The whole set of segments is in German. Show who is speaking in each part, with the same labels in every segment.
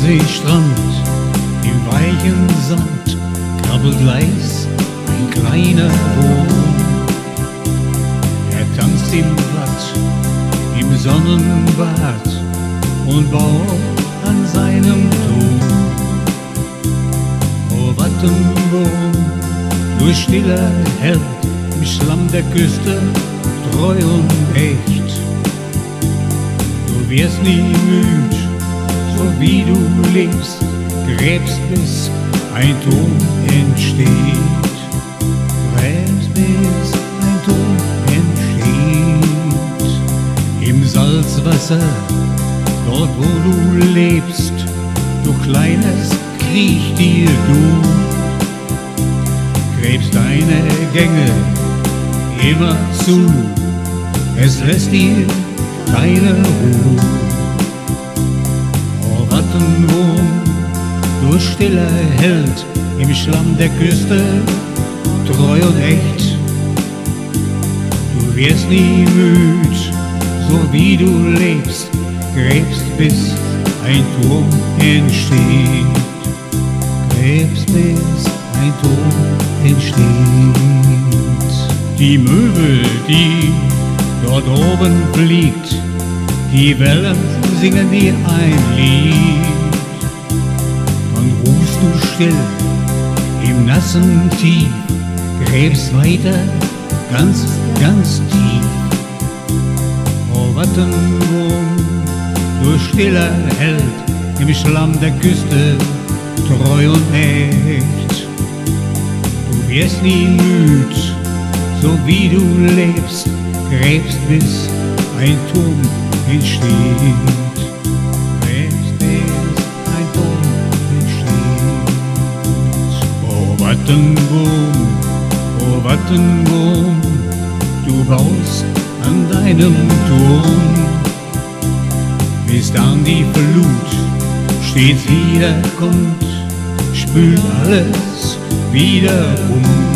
Speaker 1: Ostseestrand, im weichen Sand krabbelt leis ein kleiner Wurm. Er tanzt im Watt, im Sonnenbad und baut an seinem Turm. O Wattenwurm, du stiller Held, im Schlamm der Küste, treu und echt. Du wirst nie müd, so wie du lebst, gräbst bis ein Turm entsteht. Gräbst bis ein Turm entsteht. Im Salzwasser, dort wo du lebst, du kleines Kriechtier, du gräbst deine Gänge immer zu, es lässt dir keine Ruhe. O Wattenwurm, du stiller Held, im Schlamm der Küste, treu und echt. Du wirst nie müd, so wie du lebst, gräbst bis ein Turm entsteht. Gräbst bis ein Turm entsteht. Die Möwe, die dort oben fliegt, die Wellen singen dir ein Lied. Dann ruhst du still im nassen Tief, gräbst weiter ganz, ganz tief. O Wattenwurm, du stiller Held, im Schlamm der Küste, treu und echt. Du wirst nie müd, so wie du lebst, gräbst bis ein Turm entsteht. Gräbst bis ein Turm entsteht. O Wattenwurm, o Wattenwurm, du baust an deinem Turm, bis dann die Flut stets wiederkommt, spült alles wieder um.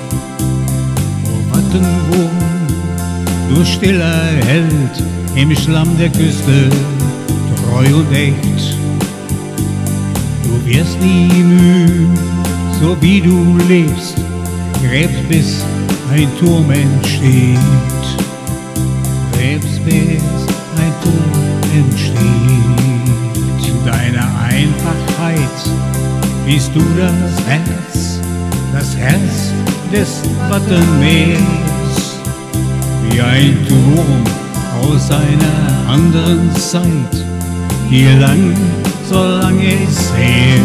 Speaker 1: O Wattenwurm, du stiller Held, im Schlamm der Küste, treu und echt. Du wirst nie müd, so wie du lebst, gräbst bis ein Turm entsteht. Gräbst bis ein Turm entsteht. In deiner Einfachheit bist du das Herz des Wattenmeers. Wie ein Turm aus einer anderen Zeit, hier lang, so lang ist her.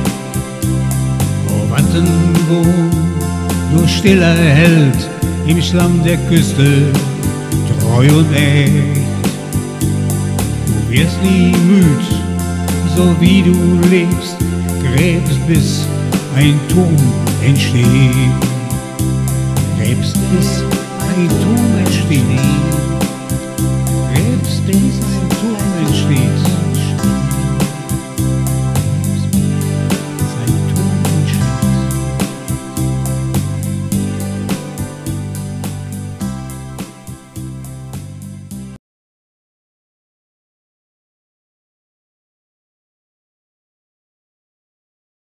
Speaker 1: O Wattenwurm, du stiller Held, im Schlamm der Küste, treu und echt. Du wirst nie müd, so wie du lebst, gräbst bis ein Turm entsteht. Gräbst bis ein Turm entsteht. Gräbst bis ein Turm entsteht.